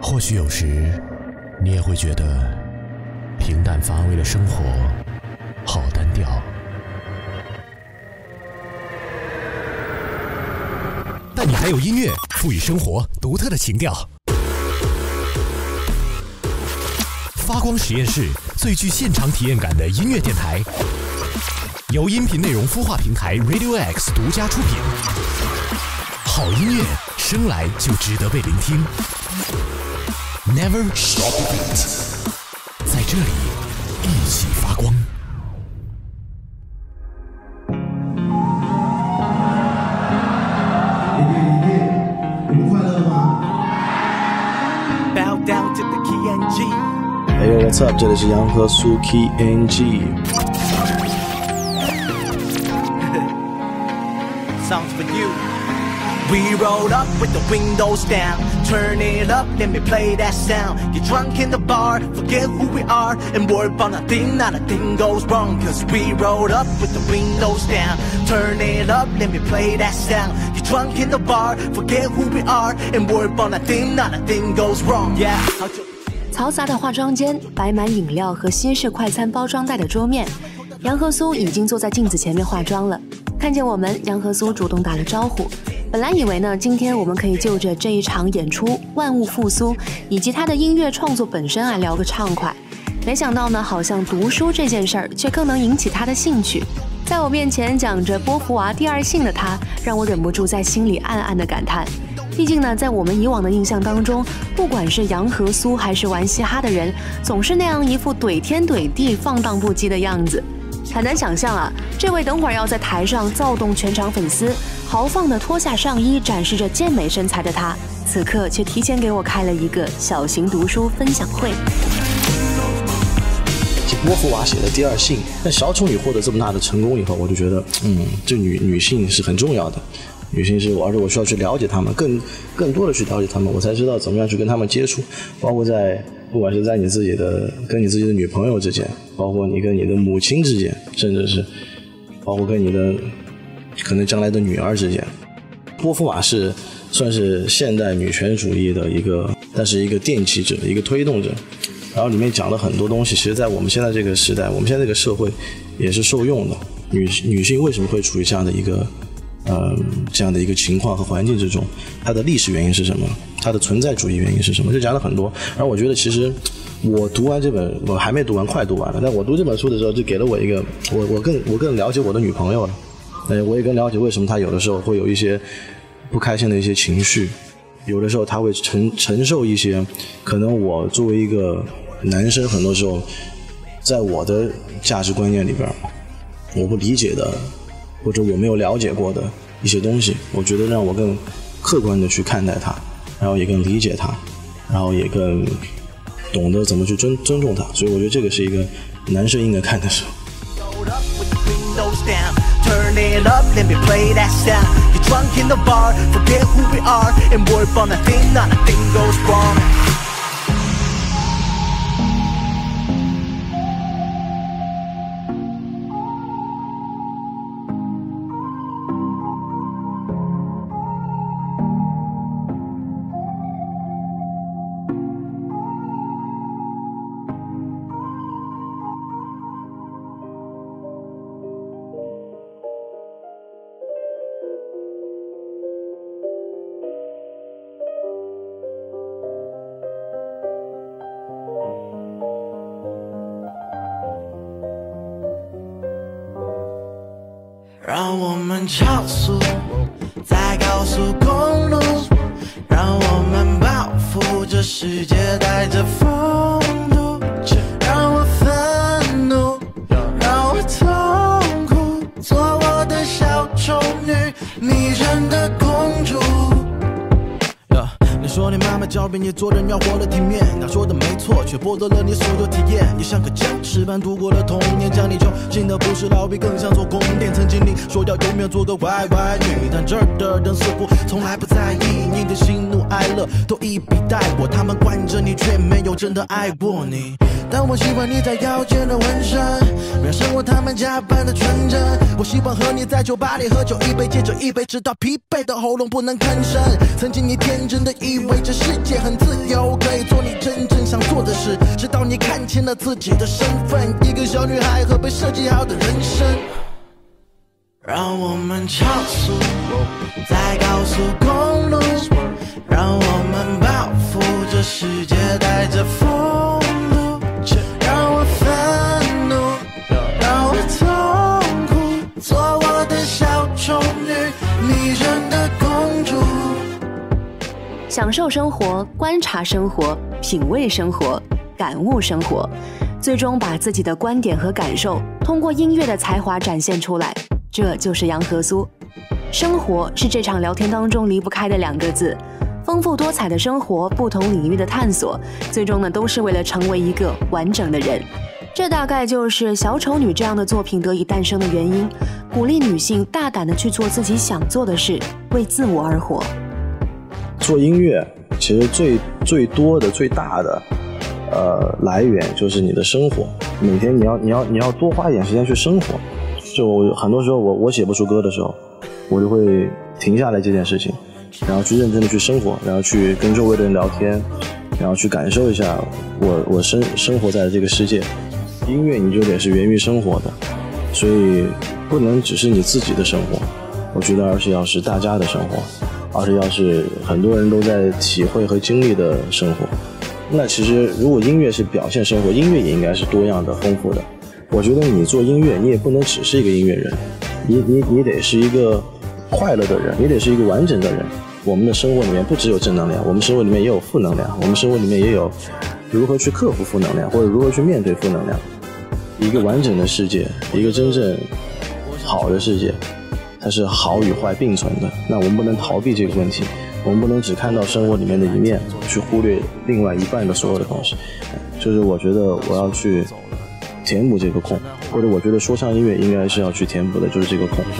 或许有时你也会觉得平淡乏味的生活好单调，但你还有音乐赋予生活独特的情调。发光实验室最具现场体验感的音乐电台，由音频内容孵化平台 Radio X 独家出品。好音乐生来就值得被聆听。Never stop beat， 在这里一起发光。 你们快乐吗 ？Bow down to the key and G。 Hey yo, what's up？ 这里是杨和苏 Key and G。 Songs for you. We rolled up with the windows down. Turn it up, let me play that sound. Get drunk in the bar, forget who we are, and worry about nothing, not a thing goes wrong. Cause we rolled up with the windows down. Turn it up, let me play that sound. Get drunk in the bar, forget who we are, and worry about nothing, not a thing goes wrong. Yeah. 嘈杂的化妆间，摆满饮料和西式快餐包装袋的桌面，杨和苏已经坐在镜子前面化妆了。看见我们，杨和苏主动打了招呼。本来以为呢，今天我们可以就着这一场演出《万物复苏》以及他的音乐创作本身聊个畅快，没想到呢，好像读书这件事儿却更能引起他的兴趣。在我面前讲着波伏娃第二性的他，让我忍不住在心里暗暗的感叹。毕竟呢，在我们以往的印象当中，不管是杨和苏还是玩嘻哈的人，总是那样一副怼天怼地、放荡不羁的样子。很难想象啊，这位等会儿要在台上躁动全场粉丝，豪放地脱下上衣展示着健美身材的他，此刻却提前给我开了一个小型读书分享会。 波伏娃写的第二性，那小丑女获得这么大的成功以后，我就觉得这女性是很重要的，女性是我，而且我需要去了解她们，更多的去了解她们，我才知道怎么样去跟她们接触，包括不管是在跟你自己的女朋友之间，包括你跟你的母亲之间，甚至是包括跟你的可能将来的女儿之间。波伏娃算是现代女权主义的一个奠基者，一个推动者。然后里面讲了很多东西，其实在我们现在这个时代，我们现在这个社会也是受用的。女性为什么会处于这样的一个情况和环境之中，它的历史原因是什么，它的存在主义原因是什么，就讲了很多。然后我觉得其实我读完这本，我还没读完，快读完了，但我读这本书的时候就给了我一个我更了解我的女朋友了，我也更了解为什么她有的时候会有一些不开心的一些情绪，有的时候她会承受一些可能我作为一个男生很多时候在我的价值观念里边我不理解的或者我没有了解过的一些东西，我觉得让我更客观的去看待它，然后也更理解它，然后也更懂得怎么去尊重它，所以我觉得这个是一个男生应该看的书。 Turn it up, let me play that sound. Get drunk in the bar, forget who we are, and worry about nothing, not a thing goes wrong.让我们超速在高速公路，让我们报复这世界带着风度，让我愤怒，让我痛苦，做我的小丑女，迷人的公主。你说你妈妈教别你做人要活得体面，她说的没错，却剥夺了你所有体验。你像个僵尸般度过了童年，将你囚禁的不是牢狱，更像做宫殿。曾经你说要永远做个乖乖女，但这儿的人似乎从来不在意你的喜怒哀乐，都一笔带过。他们惯着你，却没有真的爱过你。但我喜欢你在腰间的纹身，没有生活他们家般的纯真。我希望和你在酒吧里喝酒，一杯接着一杯，直到疲惫的喉咙不能吭声。曾经你天真的以为这是世界很自由，可以做你真正想做的事，直到你看清了自己的身份，一个小女孩和被设计好的人生。让我们超速在高速公路，让我们报复这世界带着风度，让我愤怒，让我痛苦，做我的小丑女，迷人的公主。 享受生活，观察生活，品味生活，感悟生活，最终把自己的观点和感受通过音乐的才华展现出来，这就是杨和苏。生活是这场聊天当中离不开的2个字，丰富多彩的生活，不同领域的探索，最终呢都是为了成为一个完整的人。这大概就是小丑女这样的作品得以诞生的原因，鼓励女性大胆地去做自己想做的事，为自我而活。 做音乐其实最多的最大的来源就是你的生活，每天你要多花一点时间去生活。就很多时候我写不出歌的时候，我就会停下来这件事情，然后去认真的去生活，然后去跟周围的人聊天，然后去感受一下我生活在这个世界。音乐你就得是源于生活的，所以不能只是你自己的生活，我觉得而是要是大家的生活，而是要是很多人都在体会和经历的生活。那其实如果音乐是表现生活，音乐也应该是多样的丰富的。我觉得你做音乐，你也不能只是一个音乐人，你得是一个快乐的人，你得是一个完整的人。我们的生活里面不只有正能量，我们生活里面也有负能量，我们生活里面也有如何去克服负能量，或者如何去面对负能量。一个完整的世界，一个真正好的世界，它是好与坏并存的。那我们不能逃避这个问题，我们不能只看到生活里面的一面，去忽略另外一半的所有的东西。就是我觉得我要去填补这个空，或者我觉得说唱音乐应该是要去填补的，就是这个空。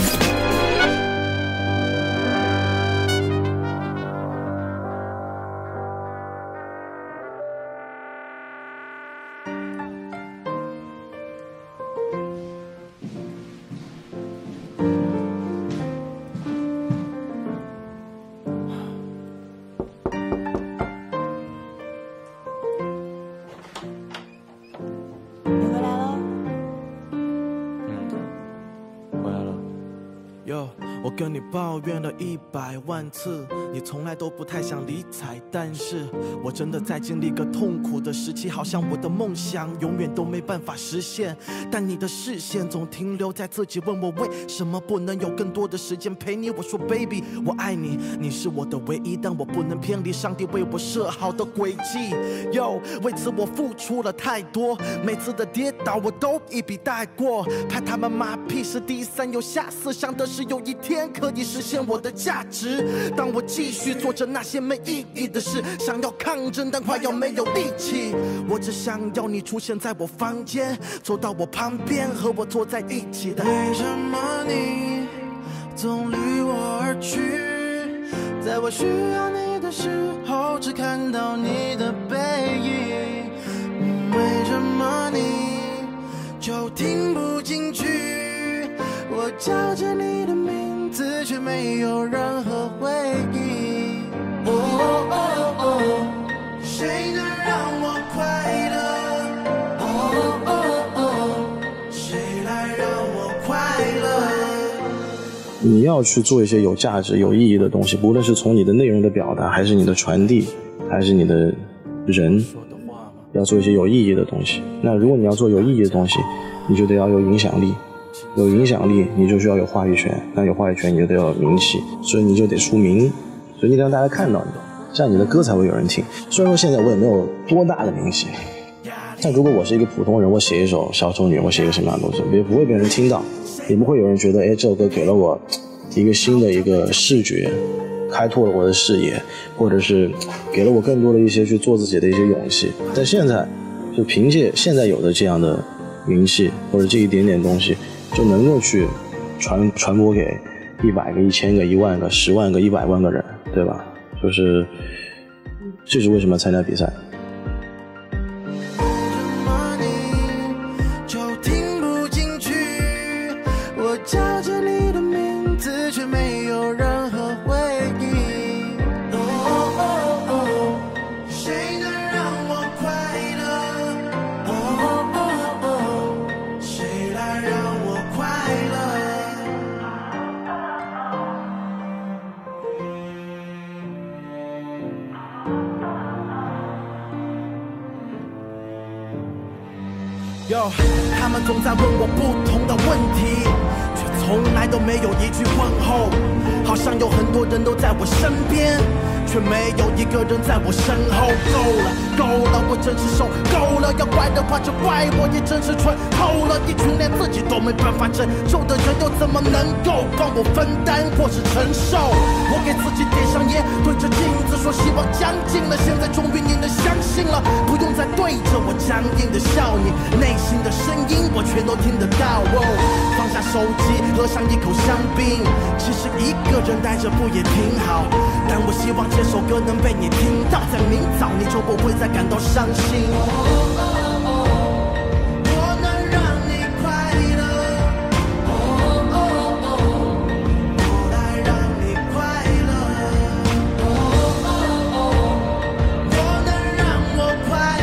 我跟你抱怨了100万次，你从来都不太想理睬，但是我真的在经历个痛苦的时期，好像我的梦想永远都没办法实现，但你的视线总停留在自己，问我为什么不能有更多的时间陪你。我说 baby 我爱你，你是我的唯一，但我不能偏离上帝为我设好的轨迹。为此我付出了太多，每次的跌倒我都一笔带过，拍他们马屁是第3，有下4，想的是有一天可以实现我的价值。当我继续做着那些没意义的事，想要抗争但快要没有力气，我只想要你出现在我房间，走到我旁边和我坐在一起的。为什么你总离我而去，在我需要你的时候只看到你的背影，为什么你就听不进去，我叫着你的名字却没有任何回应。哦哦哦，谁能让我快乐？哦哦哦，谁来让我快乐？ 你要去做一些有价值有意义的东西，不论是从你的内容的表达，还是你的传递，还是你的人，要做一些有意义的东西。那如果你要做有意义的东西，你就得要有影响力，有影响力你就需要有话语权，那有话语权你就得要有名气，所以你就得出名，所以你得让大家看到你，这样你的歌才会有人听。虽然说现在我也没有多大的名气，但如果我是一个普通人，我写一首小丑女，我写一个什么样的东西，也不会被人听到，也不会有人觉得这首歌给了我一个新的一个视觉，开拓了我的视野，或者是给了我更多的一些去做自己的一些勇气。但现在就凭借现在有的这样的名气或者这一点点东西，就能够去传播给100个、1000个、1万个、10万个、100万个人，对吧？就是这是为什么参加比赛。 叫着你的名字却没有任何回应。哦哦哦， 他们总在问我不同的问题，却从来都没有一句问候。好像有很多人都在我身边，却没有一个人在我身后。够了，我真是受够了。要怪的话就怪我，也真是蠢透了。一群连自己都没办法拯救的人，又怎么能够帮我分担或是承受？我给自己点上烟，对着镜子说希望将近了。现在终于你能相信了，不用再对着我僵硬的笑，你内心的声音我全都听得到。放下手机，喝上一口香槟，其实一个人待着不也挺好？但我希望这首歌能被你听到，在明早你就不会再感到伤心。我能让你快乐，我来让你快乐，我能让我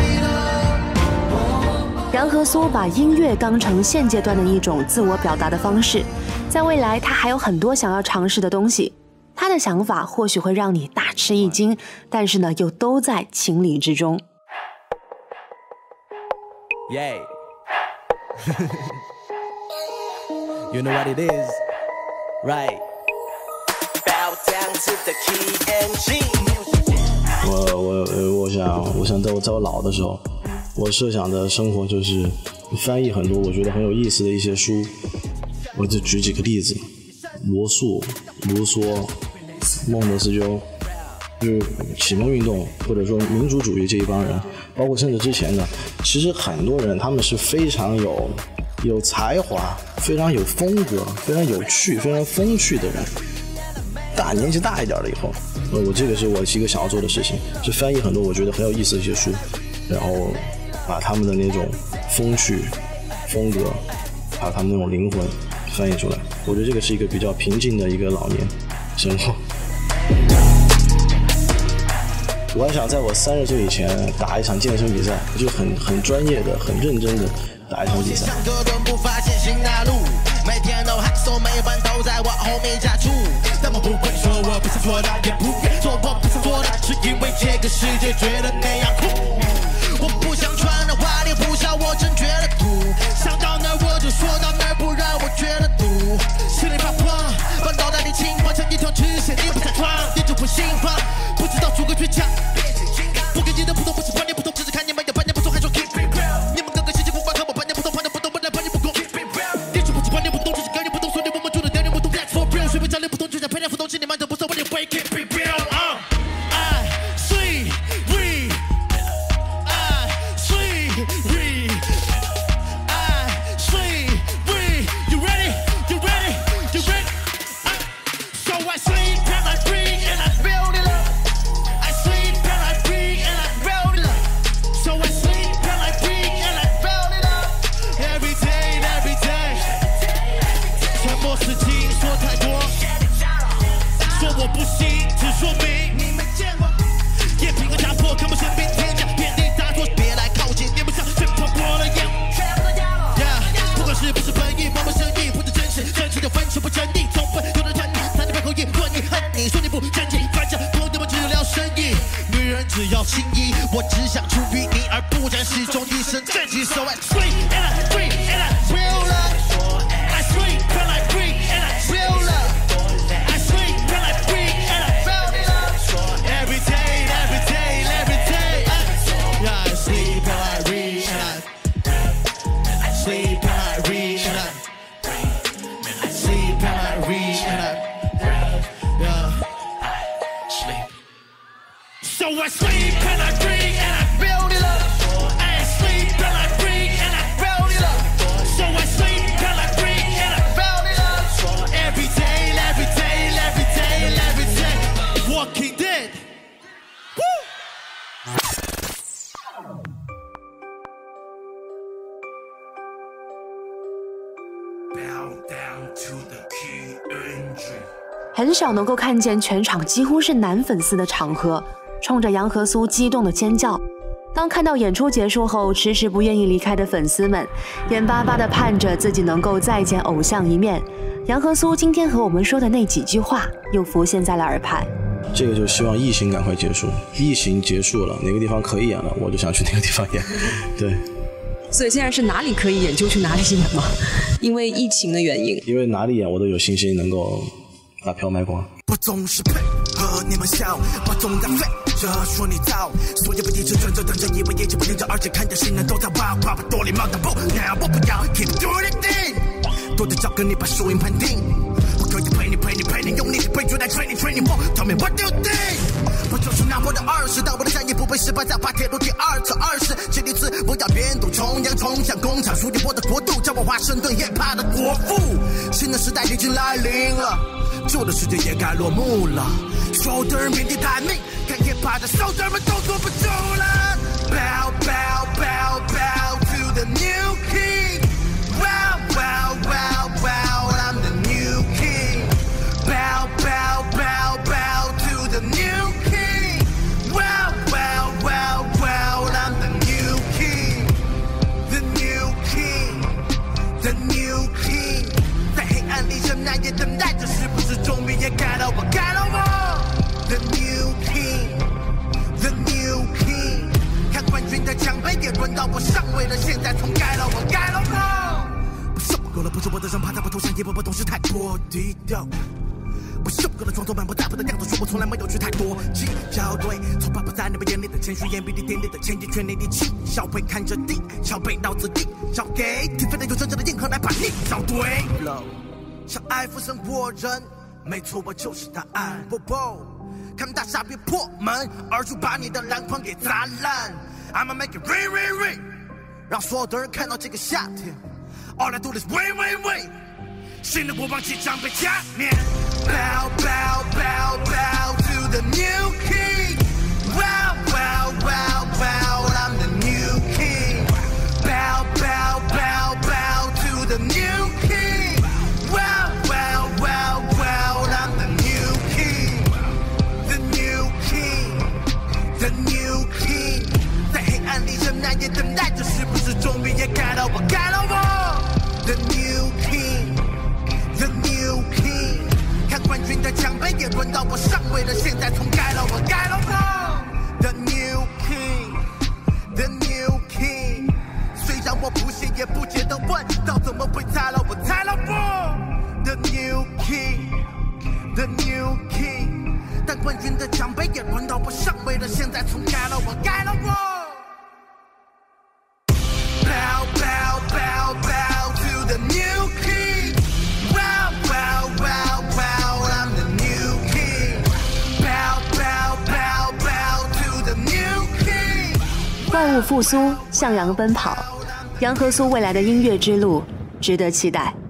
快乐。 杨和苏把音乐当成现阶段的一种自我表达的方式，在未来他还有很多想要尝试的东西。他的想法或许会让你大吃一惊，但是呢，又都在情理之中。 Yeah. You know what it is, right? Bow down to the key and G. 我想在我老的时候，我设想的生活就是翻译很多我觉得很有意思的一些书。我就举几个例子，罗素、卢梭、孟德斯鸠，就是启蒙运动或者说民主主义这一帮人，包括甚至之前的，其实很多人他们是非常有才华、非常有风格、非常有趣、非常风趣的人。年纪大一点了以后，这个是我一个想要做的事情，是翻译很多我觉得很有意思的一些书，然后把他们的那种风趣、风格，还有他们那种灵魂翻译出来。我觉得这个是一个比较平静的一个老年生活。我还想在我30岁以前打一场健身比赛，就很专业的、很认真的打一场比赛。 每天都喊手，每班都在我后面加注。他们不会说我不是做的，也不会说我不是做的，是因为这个世界觉得那样酷。我不想穿的话，你不笑，我真觉得土。想到哪儿我就说到哪儿，不然我觉得堵。心里怕慌，把脑袋里情况成一条直线，你不想闯，你就不心慌。不知道诸葛倔强，不跟你的不同，不是观念不同，只是看你们有半年不同，还说 keep it real。你们个个心情不管和我半年不同，半年不同，本来半年不公。你说不是观念不同，只是概念不同，所以我们住的点点不同 ，that's for real。水平教练不同，就像培养不同，心里慢着不走，我得 wake keep it real。只要心意，我只想出于你，而不然始终一身正气。So I sleep and I breathe and I feel love. I sleep and I breathe and I feel love. I sleep and I breathe and I feel love. Every day, every day, every day. Yeah, I sleep and I breathe and I sleep and I breathe and I sleep and I breathe and I yeah. So I sleep and I breathe and I build it up. I sleep and I breathe and I build it up. So I sleep and I breathe and I build it up. Every day, every day, every day, every day. Walking Dead. Woo! Bow down to the key entry. 很少能够看见全场几乎是男粉丝的场合，冲着杨和苏激动的尖叫。当看到演出结束后迟迟不愿意离开的粉丝们，眼巴巴地盼着自己能够再见偶像一面。杨和苏今天和我们说的那几句话又浮现在了耳畔。 这个就希望疫情赶快结束，疫情结束了，哪个地方可以演了，我就想去哪个地方演。对， 所以现在是哪里可以演就去哪里演吗？因为疫情的原因。 因为哪里演我都有信心能够把票卖光。 我总是配合你们笑，我总在废着说你糟，所有不一直转着等着，以为一直不停着，而且看着新人都在挖话不多礼貌的不，那我不要 keep doing it， 多的找跟你把输赢判定，我可以陪你，用力的背出来 training more， tell me what do you think， 我就是拿我的20，但我的战役不会失败，在滑铁卢第2次20，这一次我要变动重阳冲向工厂，属于我的国度，叫我华盛顿也怕的国父，新的时代已经来临了，旧的世界也该落幕了，所有的人面对待命，看也怕的手指们都坐不住了。Bow bow bow bow to the new king. Wow wow wow wow, I'm the new king. Bow bow bow bow to the new king. Wow wow wow wow, I'm the new king. The new king, the new king. 在黑暗里仍然也等待着，是不是终于也该了我，该了我 ？The new king, the new king， 看冠军的奖杯也轮到我上位了，现在从该了我，该了我。不受够了，不是我的人趴在我头上，也不懂事太过低调。不受够了，装作满不在乎的样子，说我从来没有去太多计较。对，从来不在你们眼里的谦虚，眼比你点点的前进，全力的气，小会看着地，桥背脑子地，交给挺飞的有真正的硬核来把你找对了。像爱弗森活人，没错，我就是答案。不不，看大傻逼破门而出，把你的篮筐给砸烂。I'ma make it rain rain rain， 让所有的人看到这个夏天。All I do is win win win， 新的国王即将被加冕。Bow bow bow bow to the new king. Wow wow wow wow, I'm the new king. Bow bow bow bow to the new king. Wow wow wow wow, I'm the new king. The new king, the new king. 在黑暗里仍然也等待着，是不是终于也该了我，该了我 ？The new king, the new king。看冠军的奖杯也轮到我上位了，现在从该了我，该了我。The new king, the new king。虽然我不信也不觉得问到怎么会猜了我，猜了我。The new king, the new king。但冠军的奖杯也轮到我上位了，现在从该了我，该了我。Bow bow bow bow to the new king. Wow wow wow wow, I'm the new king. Bow bow bow bow to the new king. 万物复苏，向阳奔跑，杨和苏未来的音乐之路值得期待。